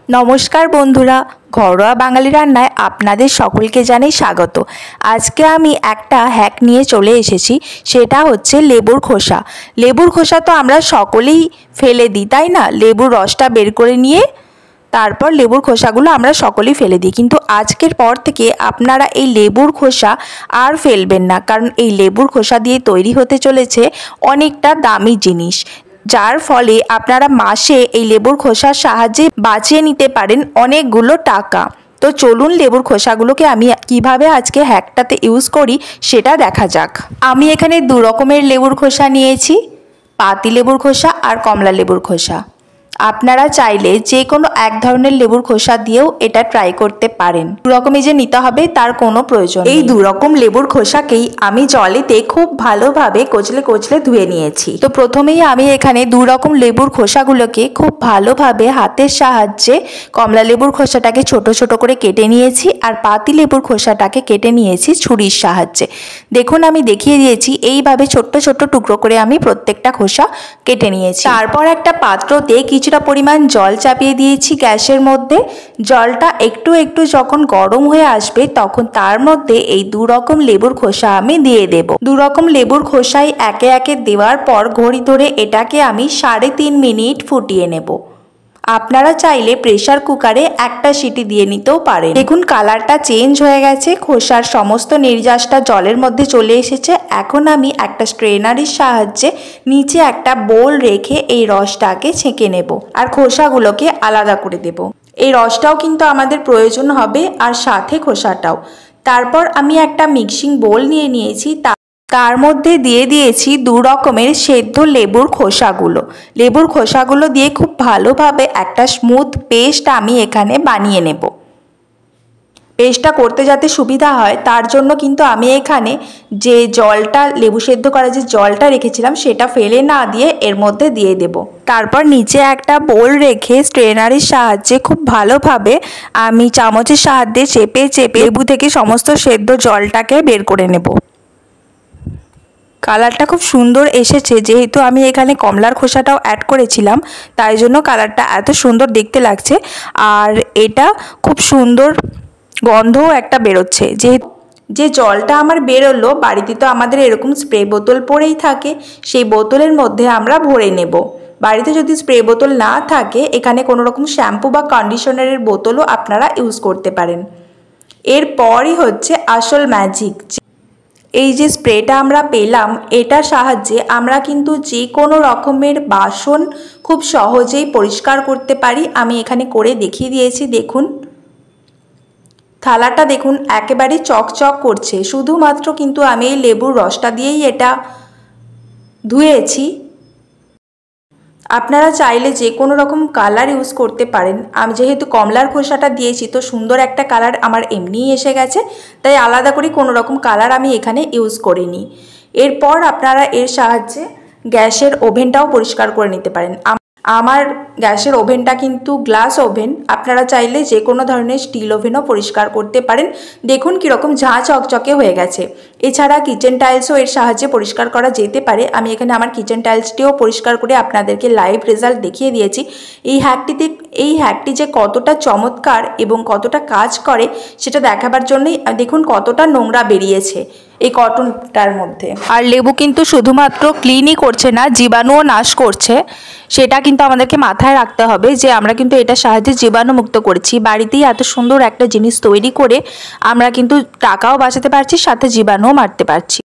নমস্কার বন্ধুরা, ঘরোয়া বাঙালি রান্নায় আপনাদের সকলকে জানাই স্বাগত। আজকে আমি একটা হ্যাক নিয়ে চলে এসেছি, সেটা হচ্ছে লেবুর খোসা। লেবুর খোসা তো আমরা সকলেই ফেলে দিই, তাই না? লেবুর রসটা বের করে নিয়ে তারপর লেবুর খোসাগুলো আমরা সকলেই ফেলে দিই, কিন্তু আজকের পর থেকে আপনারা এই লেবুর খোসা আর ফেলবেন না, কারণ এই লেবুর খোসা দিয়ে তৈরি হতে চলেছে অনেকটা দামি জিনিস, যার ফলে আপনারা মাসে এই লেবুর খোসার সাহায্যে বাঁচিয়ে নিতে পারেন অনেকগুলো টাকা। তো চলুন লেবুর খোসাগুলোকে আমি কিভাবে আজকে হ্যাকটাতে ইউজ করি সেটা দেখা যাক। আমি এখানে দু রকমের লেবুর খোসা নিয়েছি, পাতি লেবুর খোসা আর কমলা লেবুর খোসা। আপনারা চাইলে যে কোনো এক ধরনের লেবুর খোসা দিয়েও এটা ট্রাই করতে পারেন। দু রকমই যে নিতে হবে তার কোনো প্রয়োজন নেই। এই দু রকম লেবুর খোসাকেই আমি জলেতে খুব ভালোভাবে কচলে কচলে ধুয়ে নিয়েছি। তো প্রথমেই আমি এখানে দু রকম লেবুর খোসাগুলোকে খুব ভালোভাবে হাতের সাহায্যে কমলা লেবুর খোসাটাকে ছোট ছোট করে কেটে নিয়েছি, আর পাতি লেবুর খোসাটাকে কেটে নিয়েছি ছুরির সাহায্যে। দেখুন আমি দেখিয়ে দিয়েছি, এইভাবে ছোট্ট ছোট্ট টুকরো করে আমি প্রত্যেকটা খোসা কেটে নিয়েছি। তারপর একটা পাত্রতে কিছুটা পরিমাণ জল চাপিয়ে দিয়েছি গ্যাসের মধ্যে। জলটা একটু একটু যখন গরম হয়ে আসবে তখন তার মধ্যে এই দু রকম লেবুর খোসা আমি দিয়ে দেব। দু রকম লেবুর খোসাই একে একে দেওয়ার পর ঘড়ি ধরে এটাকে আমি 3.5 মিনিট ফুটিয়ে নেব। আপনারা চাইলে প্রেসার কুকারে একটা সিটি দিয়ে নিতেও পারেন। দেখুন কালারটা চেঞ্জ হয়ে গেছে, খোসার সমস্ত নির্যাসটা জলের মধ্যে চলে এসেছে। এখন আমি একটা স্ট্রেনারের সাহায্যে নিচে একটা বোল রেখে এই রসটাকে ছেঁকে নেব আর খোসাগুলোকে আলাদা করে দেব। এই রসটাও কিন্তু আমাদের প্রয়োজন হবে, আর সাথে খোসাটাও। তারপর আমি একটা মিক্সিং বোল নিয়ে নিয়েছি, তার মধ্যে দিয়ে দিয়েছি দু রকমের সেদ্ধ লেবুর খোসাগুলো। লেবুর খোসাগুলো দিয়ে খুব ভালোভাবে একটা স্মুথ পেস্ট আমি এখানে বানিয়ে নেব। পেস্টটা করতে যাতে সুবিধা হয় তার জন্য কিন্তু আমি এখানে যে জলটা, লেবু সেদ্ধ করা যে জলটা রেখেছিলাম সেটা ফেলে না দিয়ে এর মধ্যে দিয়ে দেব। তারপর নিচে একটা বোল রেখে স্ট্রেনারের সাহায্যে খুব ভালোভাবে আমি চামচের সাহায্যে চেপে চেপে লেবু থেকে সমস্ত সেদ্ধ জলটাকে বের করে নেব। কালারটা খুব সুন্দর এসেছে, যেহেতু আমি এখানে কমলার খোসাটাও অ্যাড করেছিলাম তাই জন্য কালারটা এত সুন্দর দেখতে লাগছে। আর এটা খুব সুন্দর গন্ধও একটা বেরোচ্ছে। যে জলটা আমার বেরোলো, বাড়িতে তো আমাদের এরকম স্প্রে বোতল পড়েই থাকে, সেই বোতলের মধ্যে আমরা ভরে নেব। বাড়িতে যদি স্প্রে বোতল না থাকে, এখানে কোনো রকম শ্যাম্পু বা কন্ডিশনারের বোতলও আপনারা ইউজ করতে পারেন। এরপরই হচ্ছে আসল ম্যাজিক। এই যে স্প্রেটা আমরা পেলাম, এটার সাহায্যে আমরা কিন্তু যে কোনো রকমের বাসন খুব সহজেই পরিষ্কার করতে পারি। আমি এখানে করে দেখিয়ে দিয়েছি। দেখুন থালাটা দেখুন একেবারে চকচক করছে, শুধুমাত্র কিন্তু আমি এই লেবুর রসটা দিয়েই এটা ধুয়েছি। আপনারা চাইলে যে কোনো রকম কালার ইউজ করতে পারেন। আমি যেহেতু কমলার খোসাটা দিয়েছি তো সুন্দর একটা কালার আমার এমনিই এসে গেছে, তাই আলাদা করে কোনো রকম কালার আমি এখানে ইউজ করিনি। এরপর আপনারা এর সাহায্যে গ্যাসের ওভেনটাও পরিষ্কার করে নিতে পারেন। আমার গ্যাসের ওভেনটা কিন্তু গ্লাস ওভেন, আপনারা চাইলে যে কোনো ধরনের স্টিল ওভেনও পরিষ্কার করতে পারেন। দেখুন কীরকম ঝাঁ চকচকে হয়ে গেছে। এছাড়া কিচেন টাইলসও এর সাহায্যে পরিষ্কার করা যেতে পারে। আমি এখানে আমার কিচেন টাইলসটিও পরিষ্কার করে আপনাদেরকে লাইভ রেজাল্ট দেখিয়ে দিয়েছি। এই হ্যাকটি যে কতটা চমৎকার এবং কতটা কাজ করে সেটা দেখাবার জন্যই দেখুন কতটা নোংরা বেরিয়েছে এই কটনটার মধ্যে। আর লেবু কিন্তু শুধুমাত্র ক্লিনই করছে না, জীবাণুও নাশ করছে। সেটা কিন্তু আমাদেরকে মাথায় রাখতে হবে যে আমরা কিন্তু এটার সাহায্যে জীবাণুমুক্ত করছি। বাড়িতেই এত সুন্দর একটা জিনিস তৈরি করে আমরা কিন্তু টাকাও বাঁচাতে পারছি, সাথে জীবাণুও মারতে পারছি।